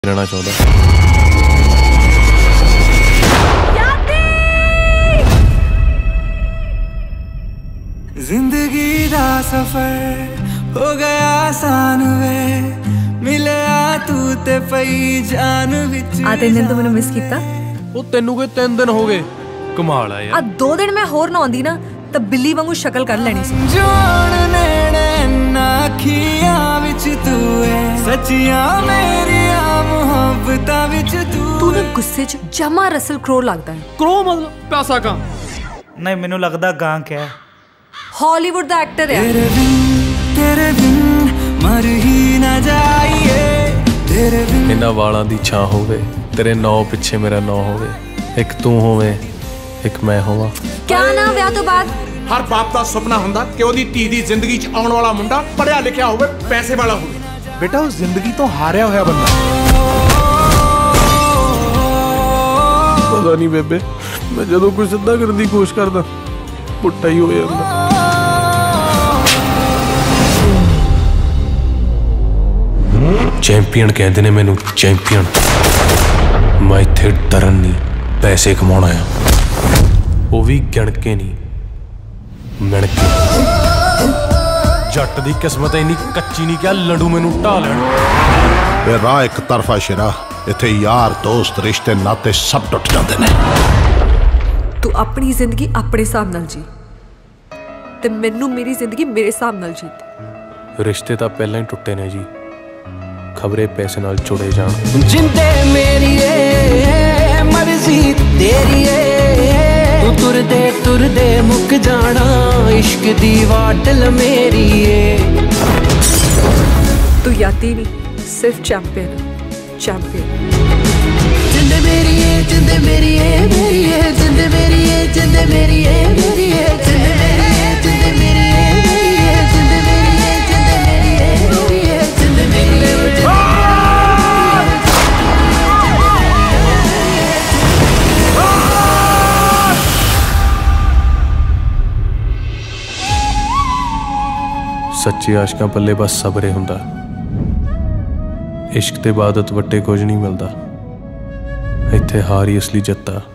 रहना चाहता। जिंदगी दा सफर हो गया आसान वे मिले तू ते पई जान विच आ 3 दिन तो मैंने मिस किया। वो तेनू के 3 दिन हो गए, कमाल है यार। 2 दिन मैं होर ना आंदी ना तब बिल्ली वांगू शक्ल कर लेनी सी। जोन नेड़े अखियां विच तू है सच्चियां मेरियां मोहब्बतां विच तू ना गुस्से च जमा रसल क्रो लगदा है। क्रो मतलब पैसा का नहीं, मैनू लगदा गां क्या हॉलीवुड दा एक्टर है। तेरे बिन मर ही ना जाइए तेरे बिन। इन्हां वालां दी छां होवे, तेरे नौ पिछे मेरा नौ होवे, एक तू होवे एक मैं होवां। क्या ना विआह तो बाद हर बाप का सुपना हुंदा कि ओदी धी दी जिंदगी च आउण वाला मुंडा पढ़िया लिखिया होवे, पैसे वाला होवे। बेटा उस जिंदगी तो हारिया होया बंदा। पता नहीं बेबे, मैं जदों कुछ सिद्धा करने की कोशिश करदा पुट्टा ही हो जांदा। चैंपियन कहते ने मैनू चैंपियन। मैं इत्थे डरन नहीं पैसे कमाउणा आ, वो भी गिण के नहीं मिण के। जट दी किस्मत इन्नी कच्ची नहीं क्या लड्डू मैनू ढा लैण। राह एक तरफा शिरा, इत्थे यार दोस्त रिश्ते नाते सब टुट जाते ने। तू अपनी जिंदगी अपने हिसाब नाल जी ते मैनू मेरी जिंदगी मेरे हिसाब नाल जी। रिश्ते तां पहलां ही टुटे ने जी, खबरे पैसे नाल जुड़े जान। जिंदे मेरी मर्जी तेरी तू तुर दे मुक जाना इश्क दी वाटल मेरी तू याती नहीं सिर्फ चैंपियन चैंपियन। जिंदे मेरी जिंदे मेरी मेरी जिंदे मेरी जिंदे मेरी मेरी जिंदे मेरी जिंदे मेरी जिंदे मेरी जिंदे मेरी जिंदे मेरी। सच्चे आशकां पल्ले बस सबरे हुंदा, इश्क ते इबादत वट्टे कुछ नहीं मिलदा। इत्थे हार ही असली जत्ता।